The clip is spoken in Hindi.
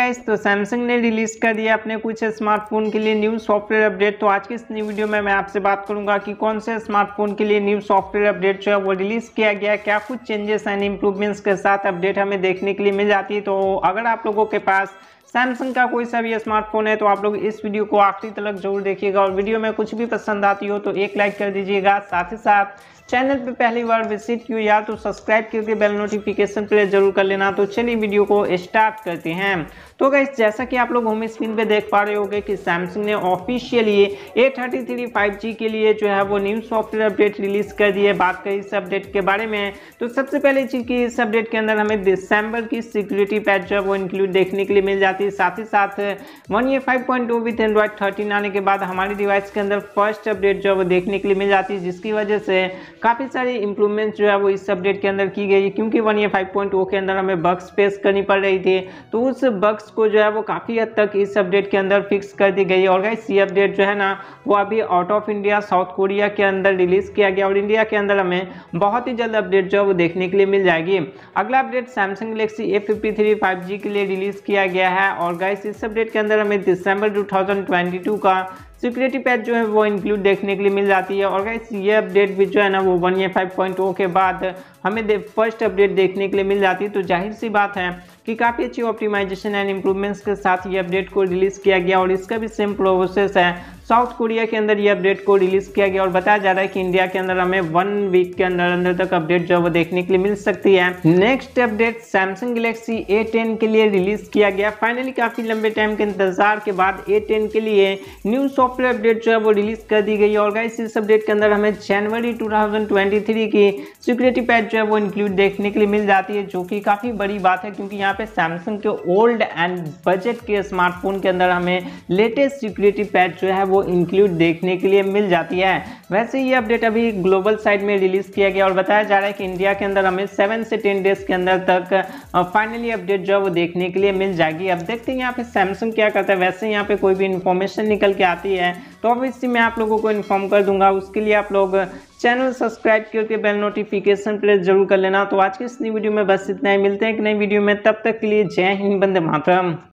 गाइस, तो सैमसंग ने रिलीज कर दिया अपने कुछ स्मार्टफोन के लिए न्यू सॉफ्टवेयर अपडेट। तो आज की इस नई वीडियो में मैं आपसे बात करूंगा कि कौन से स्मार्टफोन के लिए न्यू सॉफ्टवेयर अपडेट जो है वो रिलीज किया गया, क्या कुछ चेंजेस एंड इंप्रूवमेंट्स के साथ अपडेट हमें देखने के लिए मिल जाती है। तो अगर आप लोगों के पास सैमसंग का कोई सा भी स्मार्टफोन है तो आप लोग इस वीडियो को आखिरी तक जरूर देखिएगा, और वीडियो में कुछ भी पसंद आती हो तो एक लाइक कर दीजिएगा। साथ ही साथ चैनल पे पहली बार विजिट किया या तो सब्सक्राइब करके बेल नोटिफिकेशन प्रेस जरूर कर लेना। तो चलिए वीडियो को स्टार्ट करते हैं। तो गाइस, जैसा कि आप लोग होम स्क्रीन पे देख पा रहे होंगे कि सैमसंग ने ऑफिशियली A33 5G के लिए जो है वो न्यू सॉफ्टवेयर अपडेट रिलीज कर दी है। बात करें इस अपडेट के बारे में तो सबसे पहले चीज की इस अपडेट के अंदर हमें दिसंबर की सिक्योरिटी पैच जो है वो इंक्लूड देखने के लिए मिल जाती है। साथ ही साथ One UI 5.0 विद एंड्रॉइड 13 आने के बाद हमारे डिवाइस के अंदर फर्स्ट अपडेट जो है वो देखने के लिए मिल जाती है, जिसकी वजह से काफ़ी सारी इंप्रूवमेंट्स जो है वो इस अपडेट के अंदर की गई है। क्योंकि One UI 5.0 के अंदर हमें बग्स फेस करनी पड़ रही थी, तो उस बग्स को जो है वो काफ़ी हद तक इस अपडेट के अंदर फिक्स कर दी गई है। और गाइस, ये अपडेट जो है ना वो अभी out of India South Korea के अंदर रिलीज किया गया, और इंडिया के अंदर हमें बहुत ही जल्द अपडेट जो है वो देखने के लिए मिल जाएगी। अगला update Samsung Galaxy A53 5G के लिए रिलीज किया गया है। और गाइस, इस अपडेट के अंदर हमें दिसंबर 2022 का सिक्योरिटी पैच जो है वो इंक्लूड देखने के लिए मिल जाती है। और गाइस, ये अपडेट भी जो है ना वो One UI 5.0 के बाद हमें फर्स्ट अपडेट देखने के लिए मिल जाती है। तो जाहिर सी बात है कि काफ़ी अच्छी ऑप्टिमाइजेशन एंड इंप्रूवमेंट्स के साथ ये अपडेट को रिलीज किया गया, और इसका भी सेम प्रोसेस है। साउथ कोरिया के अंदर ये अपडेट को रिलीज किया गया, और बताया जा रहा है कि इंडिया के अंदर हमें 1 वीक के अंदर तक अपडेट जो है वो देखने के लिए मिल सकती है। Next update Samsung Galaxy A10 के लिए रिलीज किया गया। फाइनली काफी लंबे टाइम के इंतजार के बाद A10 के लिए न्यू सॉफ्टवेयर अपडेट जो है वो रिलीज कर दी गई है। और गाइस, इस अपडेट के अंदर हमें जनवरी 2023 की सिक्योरिटी पैच जो है वो इंक्लूड देखने के लिए मिल जाती है, जो कि काफी बड़ी बात है, क्योंकि यहाँ पे सैमसंग के ओल्ड एंड बजट के स्मार्टफोन के अंदर हमें लेटेस्ट सिक्योरिटी पैच जो है वो इंक्लूड देखने के लिए मिल जाती है। वैसे ये अपडेट अभी ग्लोबल साइड में रिलीज किया गया, और बताया जा रहा है कि इंडिया के अंदर हमें 7 से 10 डेज के अंदर तक फाइनली अपडेट जो है वो देखने के लिए मिल जाएगी। अब देखते हैं यहाँ पे सैमसंग क्या करता है। वैसे यहाँ पे कोई भी इंफॉर्मेशन निकल के आती है तो ऑब्वियसली मैं आप लोगों को इन्फॉर्म कर दूंगा। उसके लिए आप लोग चैनल सब्सक्राइब करके बेल नोटिफिकेशन प्रेस जरूर कर लेना। तो आज की इस नई वीडियो में बस इतना ही, मिलते हैं एक नई वीडियो में, तब तक के लिए जय हिंद, वंदे मातरम।